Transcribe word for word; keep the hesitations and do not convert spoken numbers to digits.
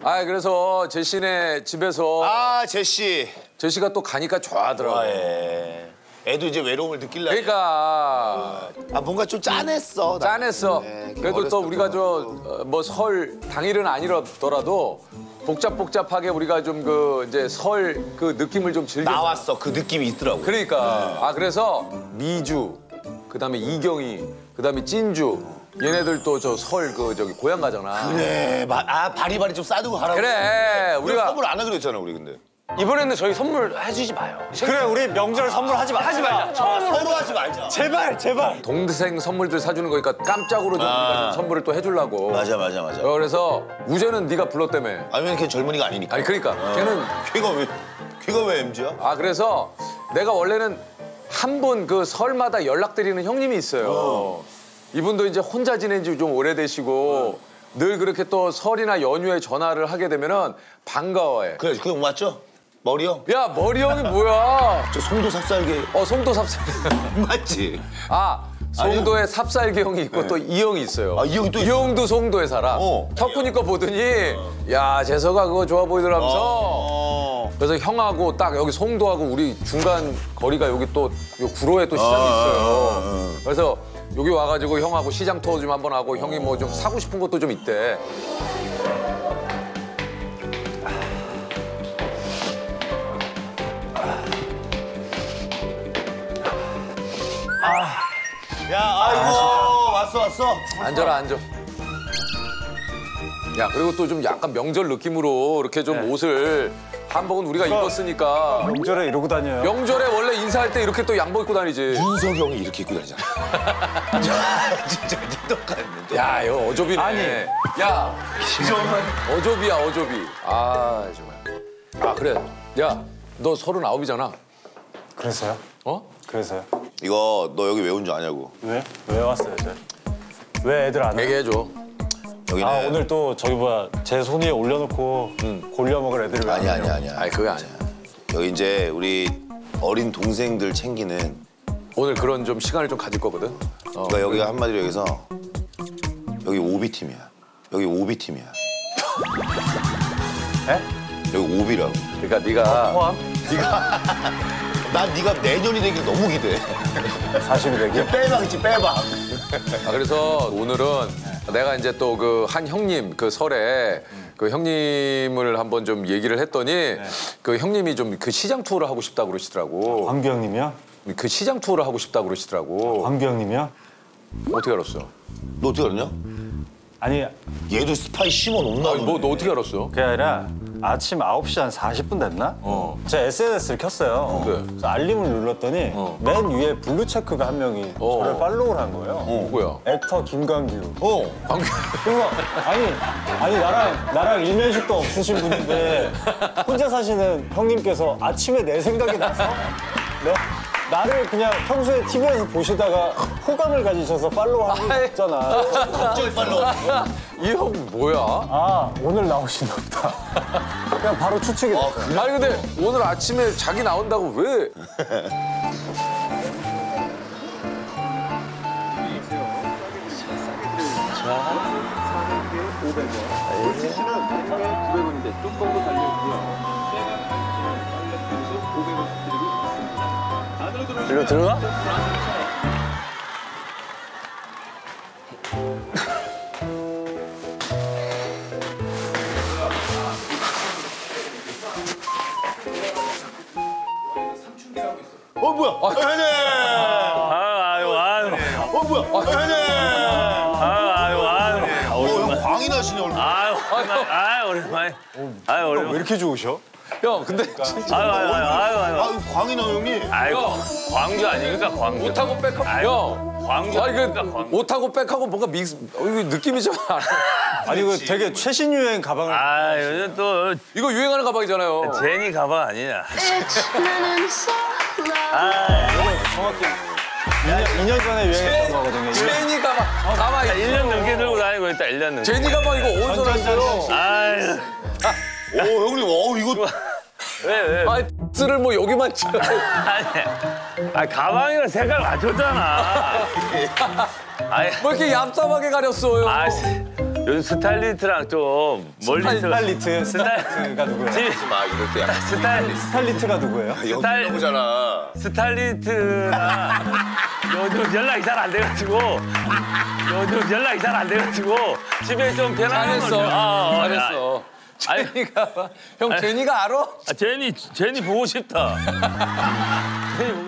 아 그래서 제시네 집에서 아 제시. 제시가 또 가니까 좋아하더라고. 아, 예. 애도 이제 외로움을 느낄라. 그러니까 아 뭔가 좀 짠했어. 짠했어. 네, 그래도 또 우리가 저 뭐 설 당일은 아니더라도 복잡복잡하게 우리가 좀 그 이제 설 그 느낌을 좀 즐겨. 나왔어. 그 느낌이 있더라고. 그러니까 네. 아 그래서 미주 그다음에 이경이 그다음에 찐주 얘네들 또 저 설 그 저기 고향 가잖아. 그래. 아 바리바리 좀 싸두고 가라고. 그래. 우리가 선물 안 하기로 했잖아 우리 근데. 이번에는 저희 선물 해주지 마요. 그래 우리 명절 선물 하지 마. 하지 말자. 서로 하지 말자. 제발 제발. 동생 선물들 사주는 거니까 깜짝으로 좀 아. 우리가 좀 선물을 또 해주려고. 맞아 맞아 맞아. 어, 그래서 우재는 네가 불렀다며. 아니면 걔 젊은이가 아니니까. 아니 그러니까 어. 걔는 걔가 왜 걔가 왜 엠지야? 아 그래서 내가 원래는 한 분 그 설마다 연락드리는 형님이 있어요. 어. 이분도 이제 혼자 지낸 지 좀 오래되시고 어. 늘 그렇게 또 설이나 연휴에 전화를 하게 되면은 반가워해. 그래 그 형 맞죠? 머리 형? 야 머리 형이 뭐야? 저 송도 삽살개. 어 송도 삽살개. 맞지? 아 송도에 삽살개 형이 있고 네. 또 이 형이 있어요. 아, 이 형이 또 이 형도 송도에 살아. 어. 턱구니 거 보더니 야 재석아 그거 좋아 보이더라면서. 어. 그래서 형하고 딱 여기 송도하고 우리 중간 거리가 여기 또 요 구로에 또 시장이 있어요. 그래서 여기 와가지고 형하고 시장 투어 좀 한번 하고 형이 뭐 좀 사고 싶은 것도 좀 있대. 야 아이고 왔어 왔어. 앉아라 앉아. 야 그리고 또 좀 약간 명절 느낌으로 이렇게 좀 네. 옷을 한복은 우리가 입었으니까 명절에 이러고 다녀요. 명절에 원래 인사할 때 이렇게 또 양복 입고 다니지. 윤석이 형이 이렇게 입고 다니잖아. 진짜 똑같네. 야 이거 어조비네. 아니. 야 어조비야 어조비. 아 정말. 아 그래. 야 너 서른아홉이잖아. 그래서요? 어? 그래서요? 이거 너 여기 왜 온 줄 아냐고. 왜? 왜 왔어요, 저? 왜 애들 안 와? 얘기해줘. 여기는 아 오늘 또 저기 뭐야 제 손 위에 올려놓고 골려 먹을 애들을 왜 아니야 안 아니야 와요? 아니야. 아니 그게 아니야. 여기 이제 우리 어린 동생들 챙기는. 오늘 그런 좀 시간을 좀 가질 거거든. 어. 그러니까 여기가 한마디로 여기서 여기 오비 팀이야. 여기 오비 팀이야. 에? 여기 오비라고. 그러니까 네가 포함? 난 네가 내년이 되길 너무 기대해. 사십이 되게? 빼박 있지 빼박. 아, 그래서 오늘은 내가 이제 또 그 한 형님 그 설에 그 형님을 한번 좀 얘기를 했더니 그 형님이 좀 그 시장 투어를 하고 싶다고 그러시더라고. 광규 형님이요? 그 시장 투어를 하고 싶다고 그러시더라고. 광규 형님이요? 어떻게 알았어? 너 어떻게 알았냐? 아니 얘도 스파이 심어 놓나 아니, 뭐 너 어떻게 알았어? 그게 아니라 아침 아홉 시 한 사십 분 됐나? 어. 제가 에스엔에스를 켰어요. 그래. 그래서 알림을 눌렀더니 어. 맨 위에 블루 체크가 한 명이 어. 저를 팔로우를 한 거예요. 누구야? 액터 김광규. 어. 광규. 그래서 아니 아니 나랑 나랑 일면식도 없으신 분인데 혼자 사시는 형님께서 아침에 내 생각이 나서 네? 나를 그냥 평소에 티비에서 보시다가 호감을 가지셔서 팔로우하는 거 있잖아. 갑자기 팔로. 이 형 뭐야? 아 오늘 나오시나 보다. 그냥 바로 추측이 됐어요. 아니 근데 오늘 아침에 자기 나온다고 왜? 물티슈는 통에 구백 원인데 뚜껑도 달려있고요. 오백 원 드리고 있습니다. 안으로 들어오시면 일로 들어가? 어 뭐야? 아, 해네. 아유, 아유, 어 뭐야? 해네. 아유, 아유, 아유. 어, 형 광이 나시네 얼굴. 아유, 오랜만에. 아유, 오랜만에. 아유, 왜 오랜만에. 이렇게 좋으셔? 형 근데 진짜 아유, 아유, 아유, 아유, 아유. 아, 광이 나 형님. 아이고, 광주 아닙니까, 광주. 옷하고 백하고 형. 광주 아니 아닙니까, 그 광주. 옷하고 백하고 뭔가 믹스 어, 이거 느낌이 좀 안. 아니 이거 되게 최신 유행 가방을 아, 요즘 또 이거 유행하는 가방이잖아요. 제니 가방 아니냐. 정확히 이 년 전에 유행했던 거거든요. 제니 가방. 가방. 일 년 넘게 들고 다니고 있다, 일 년 넘게. 제니 가방 이거 어디서 났어요? 아유, 오 형님, 어 이거. 왜, 왜? 아이 쓰를 뭐 여기만 쳐. 아니, 아, 가방이랑 색깔 맞췄잖아. 아이, 뭐 이렇게 얍삽하게 가렸어요? 아, 요즘 스타일리스트랑 좀 멀리 있어. 스타일리트, 스타일- 스타일리트가 누구예요? 지- 마 이럴 때 약간 스타일 스타일리트가 누구예요? 스타일- 영수잖아. 스타일리스트가 요즘 연락이 잘 안 돼가지고 요즘 연락이 잘 안 돼가지고 집에 좀 편안한 잘했어. 걸- 아, 어, 잘했어. 아니, 제니가 형 제니가 알아? 아, 제니 제니 보고 싶다. 제니 보고